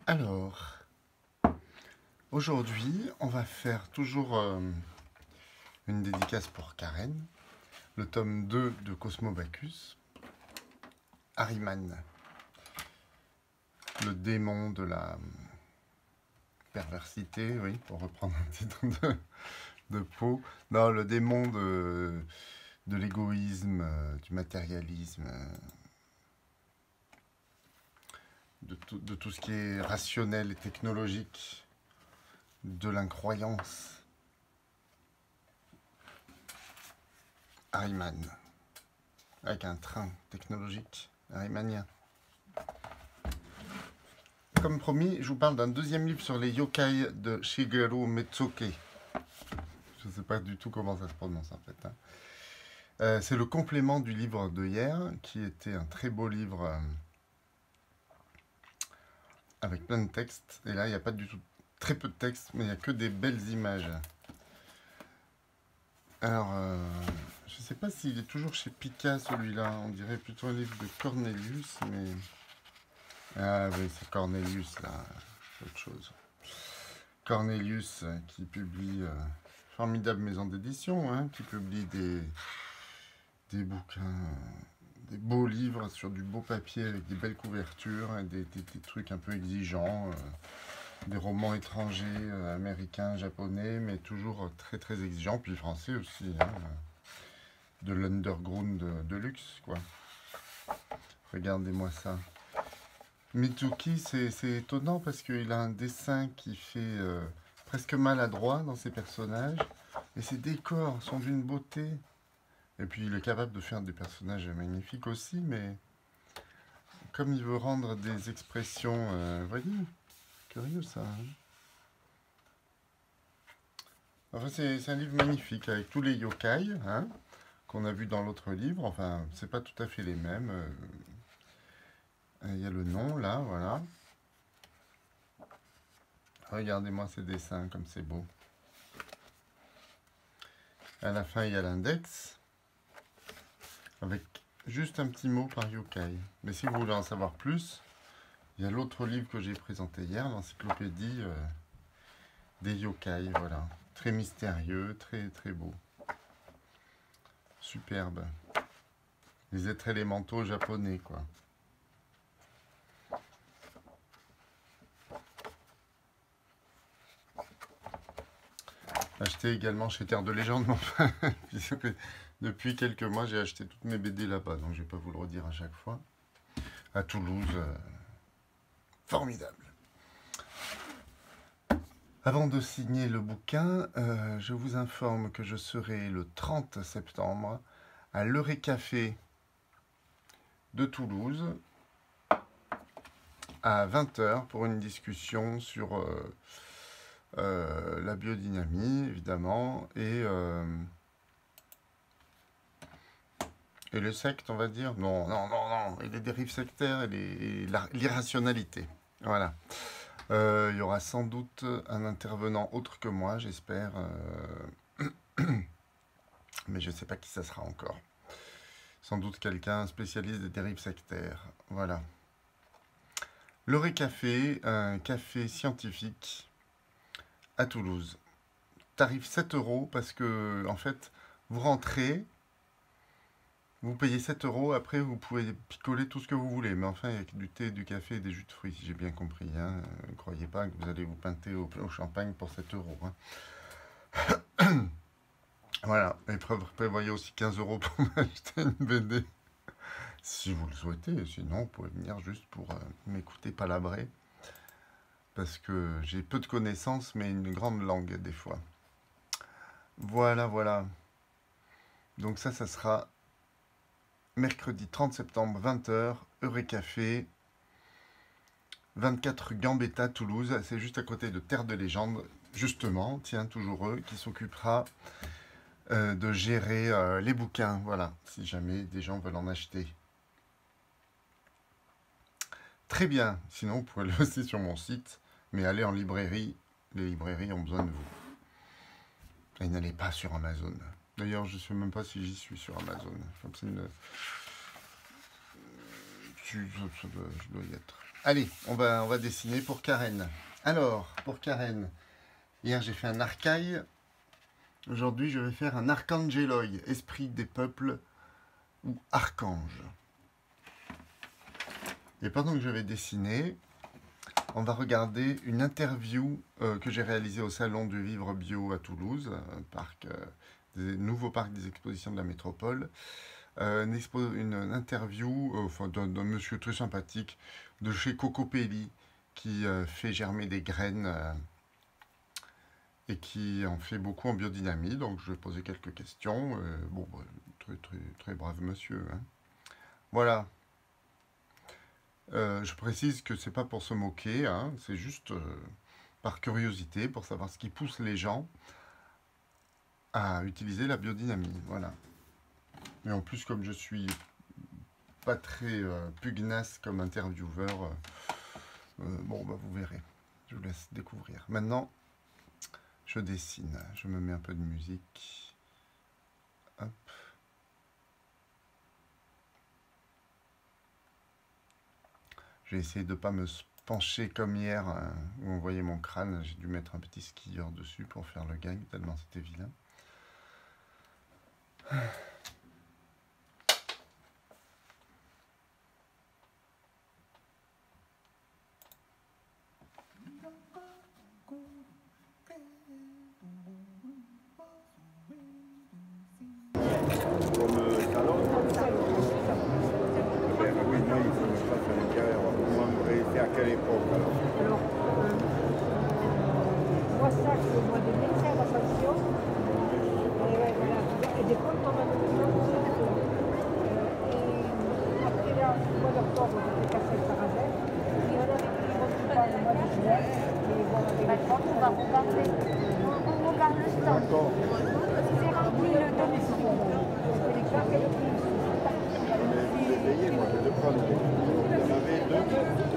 Alors, aujourd'hui, on va faire toujours une dédicace pour Karen, le tome 2 de Cosmo Bacchus, Ahriman, le démon de la perversité, oui, pour reprendre un titre de Poe. Non, le démon de l'égoïsme, du matérialisme, de tout ce qui est rationnel et technologique, de l'incroyance. Ahriman, avec un train technologique ahrimanien. Comme promis, je vous parle d'un deuxième livre sur les yokai de Shigeru Metsuke. Je ne sais pas du tout comment ça se prononce en fait. C'est le complément du livre de hier, qui était un très beau livre avec plein de textes. Et là, il n'y a pas du tout, très peu de textes, mais il n'y a que des belles images. Alors, je ne sais pas s'il est toujours chez Pika celui-là. On dirait plutôt un livre de Cornelius, mais... Ah oui, c'est Cornelius là, autre chose. Cornelius qui publie, formidable maison d'édition, hein, qui publie des bouquins, des beaux livres sur du beau papier avec des belles couvertures et des trucs un peu exigeants, des romans étrangers, américains, japonais, mais toujours très très exigeants, puis français aussi, hein, de l'underground de luxe, quoi. Regardez-moi ça. Mitsuki, c'est étonnant parce qu'il a un dessin qui fait presque maladroit dans ses personnages, et ses décors sont d'une beauté. Et puis il est capable de faire des personnages magnifiques aussi, mais comme il veut rendre des expressions, voyez, curieux ça. Hein, enfin, c'est un livre magnifique avec tous les yokai, hein, qu'on a vu dans l'autre livre. Enfin, c'est pas tout à fait les mêmes. Il y a le nom là, voilà. Regardez-moi ces dessins, comme c'est beau. À la fin, il y a l'index, avec juste un petit mot par yokai. Mais si vous voulez en savoir plus, il y a l'autre livre que j'ai présenté hier, l'encyclopédie des yokai, voilà. Très mystérieux, très très beau. Superbe. Les êtres élémentaux japonais, quoi. Acheté également chez Terre de Légende, puisque depuis quelques mois j'ai acheté toutes mes BD là-bas, donc je vais pas vous le redire à chaque fois. À Toulouse, formidable. Avant de signer le bouquin, je vous informe que je serai le 30 septembre à l'Eurécafé de Toulouse à 20 h pour une discussion sur la biodynamie, évidemment, et les sectes, on va dire. Non, non, non, non. Et les dérives sectaires et l'irrationalité. Voilà. Il y aura sans doute un intervenant autre que moi, j'espère. Mais je ne sais pas qui ça sera encore. Sans doute quelqu'un spécialiste des dérives sectaires. Voilà. L'Eurécafé, un café scientifique à Toulouse. Tarif 7 € parce que, en fait, vous rentrez, vous payez 7 €, après vous pouvez picoler tout ce que vous voulez. Mais enfin, avec du thé, du café et des jus de fruits, si j'ai bien compris. Hein. Ne croyez pas que vous allez vous pinter au champagne pour 7 €. Hein. Voilà. Et prévoyez aussi 15 € pour m'acheter une BD. Si vous le souhaitez. Sinon, vous pouvez venir juste pour m'écouter palabrer. Parce que j'ai peu de connaissances, mais une grande langue des fois. Voilà, voilà. Donc ça sera mercredi 30 septembre, 20 h, Eurécafé, 24 Gambetta, Toulouse. C'est juste à côté de Terre de Légende, justement, tiens, toujours eux, qui s'occupera de gérer les bouquins, voilà, si jamais des gens veulent en acheter. Très bien, sinon vous pouvez le aussi sur mon site, mais allez en librairie, les librairies ont besoin de vous. Et n'allez pas sur Amazon. D'ailleurs, je ne sais même pas si j'y suis sur Amazon. Je dois y être. Allez, on va dessiner pour Karen. Alors, pour Karen, hier j'ai fait un arcaille. Aujourd'hui, je vais faire un archangeloi, esprit des peuples ou archange. Et pendant que je vais dessiner, on va regarder une interview que j'ai réalisée au Salon du Vivre Bio à Toulouse, nouveau parc des expositions de la métropole. Une interview d'un monsieur très sympathique de chez Cocopelli qui fait germer des graines et qui en fait beaucoup en biodynamie. Donc je vais poser quelques questions. Bon, très brave monsieur, hein. Voilà. Je précise que c'est pas pour se moquer, hein, c'est juste par curiosité, pour savoir ce qui pousse les gens à utiliser la biodynamie. Voilà. Et en plus, comme je suis pas très pugnace comme intervieweur, bon, bah, vous verrez. Je vous laisse découvrir. Maintenant, je dessine. Je me mets un peu de musique. Hop. J'ai essayé de ne pas me pencher comme hier, où on voyait mon crâne. J'ai dû mettre un petit skieur dessus pour faire le gag, tellement c'était vilain. Alors, moi, ça, c'est au mois de mai, c'est à l'Ascension. Et ouais, voilà. Et des fois, on a le temps et après, là, au mois d'octobre, on fait casser le Sarrasin. Et on avait pris le repas au mois de juillet. Et bon, avec les femmes, on va regarder. On regarde le stand. C'est rempli le domicile. Et les cartes et le prix. J'ai payé, moi, je vais prendre. Il y en avait deux.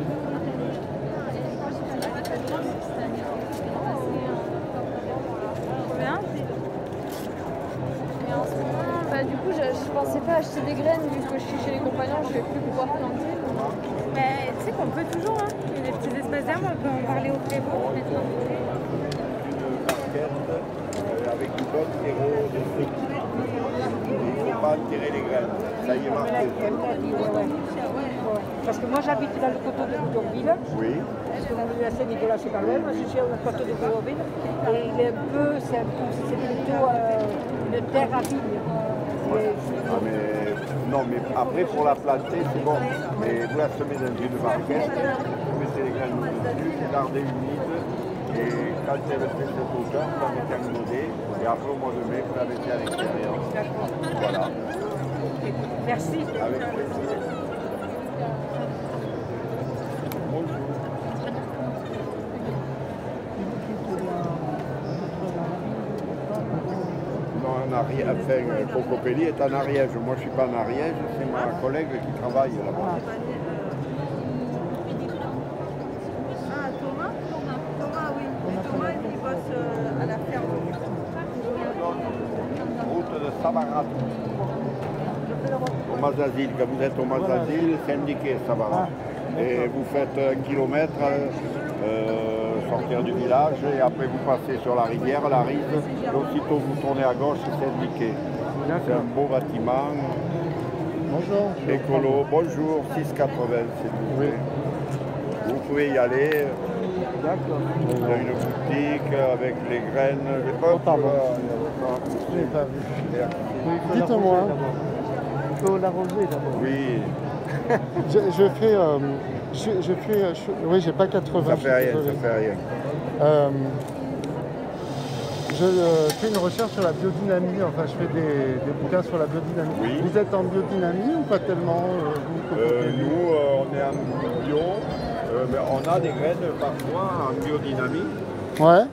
Et en ce moment, bah, du coup, je pensais pas acheter des graines vu que je suis chez les compagnons, je vais plus pouvoir planter. Mais tu sais qu'on peut toujours, hein. Il y a des petits espaces d'arbres, on peut en parler au prévôt. Une barquette avec du bon terreau de trucs. Il ne faut pas tirer les graines. Ça y est marqué. Parce que moi j'habite dans le coteau de Boudonville. Oui. Parce que dans la Saint-Nicolas c'est pas loin. Moi je suis au coteau de Boudonville. Et il est un peu, c'est plutôt une terre à vigne. Ah, mais, non, mais après pour la planter, c'est bon. Mais vous la semez dans une barquette, vous mettez les graines dessus, vous gardez humide. Et quand elle fait cette hauteur, vous la mettez en godet. Et après au mois de mai, vous la mettez à l'extérieur. Voilà. Merci. Avec plaisir. Bonjour. Non, en Ariège, enfin, Cocopelli est en Ariège. Moi, je ne suis pas en Ariège, c'est ma collègue qui travaille là-bas. Ah, Thomas, oui. Et Thomas, il bosse à la ferme. Route de Savarat. Au Mazazil, quand vous êtes au Mazazil, c'est indiqué Savarat. Et vous faites 1 kilomètre, sortir du village, et après vous passez sur la rivière, la Rise, et aussitôt vous tournez à gauche, c'est indiqué. C'est un beau bâtiment. Bonjour. Écolo, bonjour, 6,80 s'il vous plaît. Vous pouvez y aller. Il y a une boutique avec les graines. Je n'ai pas vu. Dites-moi. Il faut l'arroser d'abord. Oui, Oui, j'ai pas 80. ça fait rien, ça fait rien. Je fais une recherche sur la biodynamie, enfin je fais des bouquins sur la biodynamie. Oui. Vous êtes en biodynamie ou pas tellement Nous, on est en bio, mais on a des graines parfois en biodynamie. Ouais.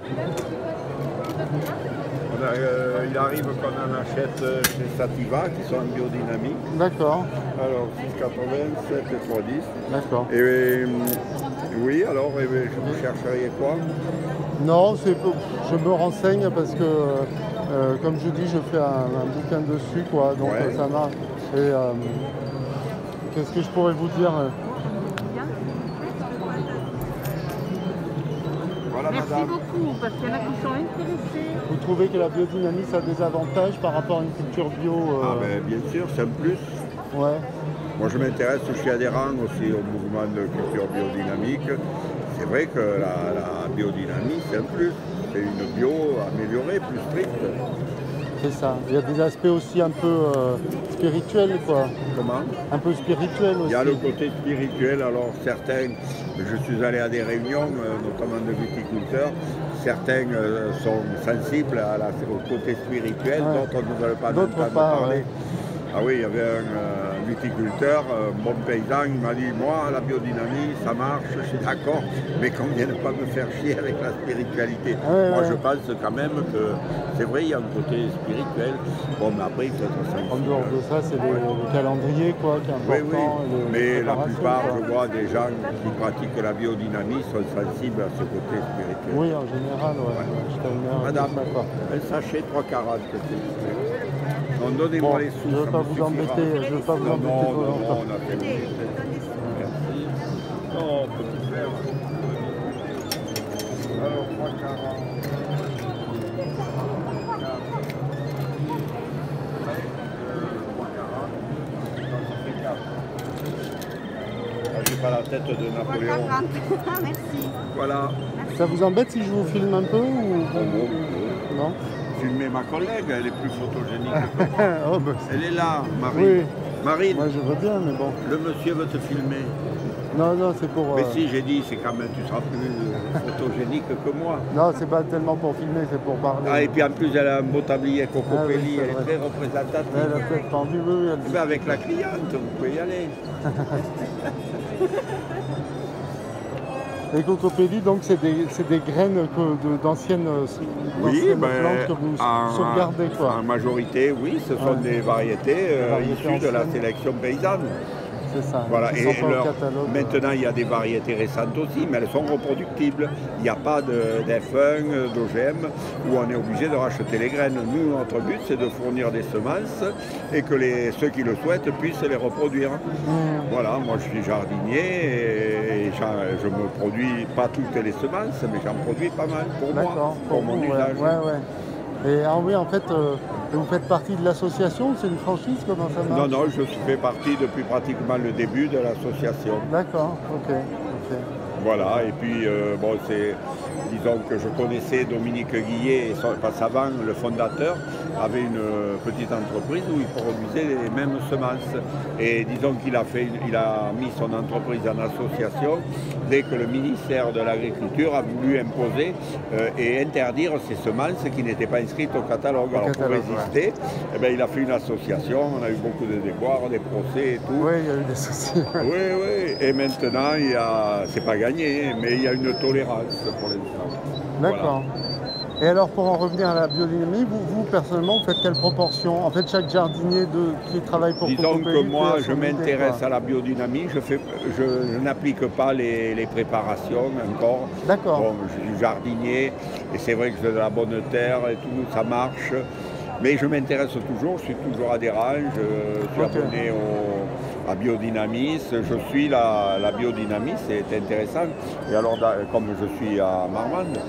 Il arrive qu'on en achète chez Sativa, qui sont en biodynamie. D'accord. Alors 6,80, 7 et 3,10. D'accord. Et oui, alors vous chercheriez quoi? Non, je me renseigne parce que, comme je dis, je fais un bouquin dessus, quoi. Donc Ouais. ça marche. Et qu'est-ce que je pourrais vous dire? Voilà, Merci madame. beaucoup, parce qu'il y en a qui sont intéressés. Vous trouvez que la biodynamie, ça a des avantages par rapport à une culture bio Ah ben, bien sûr, c'est un plus. Ouais, Moi, je m'intéresse, je suis adhérent aussi au mouvement de culture biodynamique. C'est vrai que la biodynamie, c'est un plus. C'est une bio améliorée, plus stricte. c'est ça. Il y a des aspects aussi un peu spirituels, quoi. Comment? Un peu spirituels Il aussi. y a le côté spirituel, alors certains, je suis allé à des réunions, notamment de viticulteurs, certains sont sensibles au côté spirituel, Ouais. d'autres ne veulent pas D'autres entendre pas, parler. ouais. Ah oui, il y avait un viticulteur, un bon paysan, il m'a dit, moi, la biodynamie, ça marche, je suis d'accord, mais qu'on ne vienne pas me faire chier avec la spiritualité. Ouais, Moi, ouais. je pense quand même que c'est vrai, il y a un côté spirituel. Bon, mais après, il faut être sensible. En dehors de ça, c'est le calendrier, quoi, qui est Oui, important. oui, et les mais la préparations, plupart, quoi. je vois des gens qui pratiquent la biodynamie sont sensibles à ce côté spirituel. Oui, en général, ouais. Jusqu'à une heure, Madame, tout ça, quoi. un sachet 3,40, s'il vous plaît. Non, donnez-moi Bon, les sous. je ne veux ça pas me vous suffira. embêter, je veux pas vous Non, embêter non, trop non, longtemps. on a fait le Merci. Non, petit frère. Alors, 3,40. J'ai pas la tête de Napoléon. Merci. Voilà. Ça vous embête si je vous filme un peu ou non? Filmer ma collègue, elle est plus photogénique que moi. Oh, bah, Elle est là, Marine. oui, Marine, moi je veux bien, mais bon. le monsieur veut te filmer. Non, non, c'est pour. Mais si, j'ai dit, c'est quand même, tu seras plus photogénique que moi. Non, c'est pas tellement pour filmer, c'est pour parler. Ah, et puis en plus, elle a un beau tablier Coco Ah oui, Pelli, c'est elle est vrai. très représentative. Elle a peut-être tendu, oui, oui, Eh ben, avec la cliente, vous pouvez y aller. Les cocopédies, donc, c'est des graines d'anciennes Ben, plantes que vous sauvegardez, quoi. en majorité, oui, ce sont Ouais. des variétés variétés issues de la anciennes. sélection paysanne. C'est ça. Voilà, Qui et sont pas au catalogue. maintenant il y a des variétés récentes aussi, mais elles sont reproductibles. Il n'y a pas d'F1, d'OGM, où on est obligé de racheter les graines. Nous, notre but, c'est de fournir des semences et que ceux qui le souhaitent puissent les reproduire. Voilà, moi je suis jardinier et je ne me produis pas toutes les semences, mais j'en produis pas mal pour moi, D'accord, pour mon vous, usage. Ouais, ouais. Et ah oui, en fait, vous faites partie de l'association, c'est une franchise, comment ça marche? Non, non, je fais partie depuis pratiquement le début de l'association. D'accord, ok, ok. Voilà, et puis bon, disons que je connaissais Dominique Guillet, parce qu'avant le fondateur avait une petite entreprise où il produisait les mêmes semences. Et disons qu'il a mis son entreprise en association dès que le ministère de l'Agriculture a voulu imposer et interdire ces semences qui n'étaient pas inscrites au catalogue. Alors pour résister, eh ben, il a fait une association, on a eu beaucoup de déboires, des procès et tout. Oui, il y a eu des soucis. Oui, oui. Et maintenant, c'est pas gagné, mais il y a une tolérance pour l'instant. D'accord. Et alors, pour en revenir à la biodynamie, vous personnellement, vous faites quelle proportion? En fait, chaque jardinier qui travaille pour Disons Cocopelli que moi, fait à je son idée, m'intéresse quoi. à la biodynamie. Je n'applique pas les préparations encore. D'accord. Bon, je suis jardinier et c'est vrai que j'ai de la bonne terre et tout, ça marche. Mais je m'intéresse toujours, je suis toujours adhérent, je suis abonné à Biodynamie, je suis la biodynamie, c'est intéressant. Et alors, comme je suis à Marmande,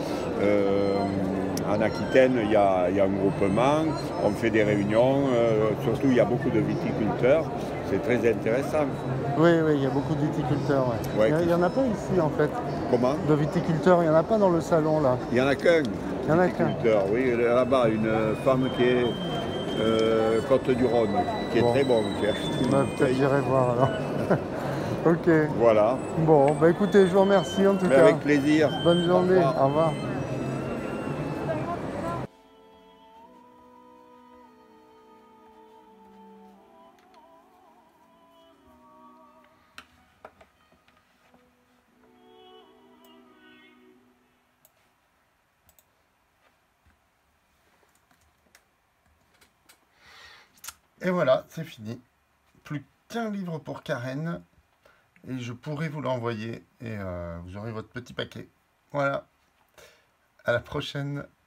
en Aquitaine, il y a un groupement, on fait des réunions, surtout il y a beaucoup de viticulteurs, c'est très intéressant. Oui, oui, il y a beaucoup de viticulteurs. Ouais. Il n'y en a pas ici, en fait. Comment? De viticulteurs, il n'y en a pas dans le salon, là. Il n'y en a qu'un. Il y en a qu'un. Oui, là-bas, une femme qui est Côte-du-Rhône, qui est très bonne. Peut-être j'irai voir alors. Ok. Voilà. Bon, bah écoutez, je vous remercie en tout cas. Avec plaisir. Bonne journée. Au revoir. Et voilà, c'est fini. Plus qu'un livre pour Karen. Et je pourrai vous l'envoyer. Et vous aurez votre petit paquet. Voilà. À la prochaine.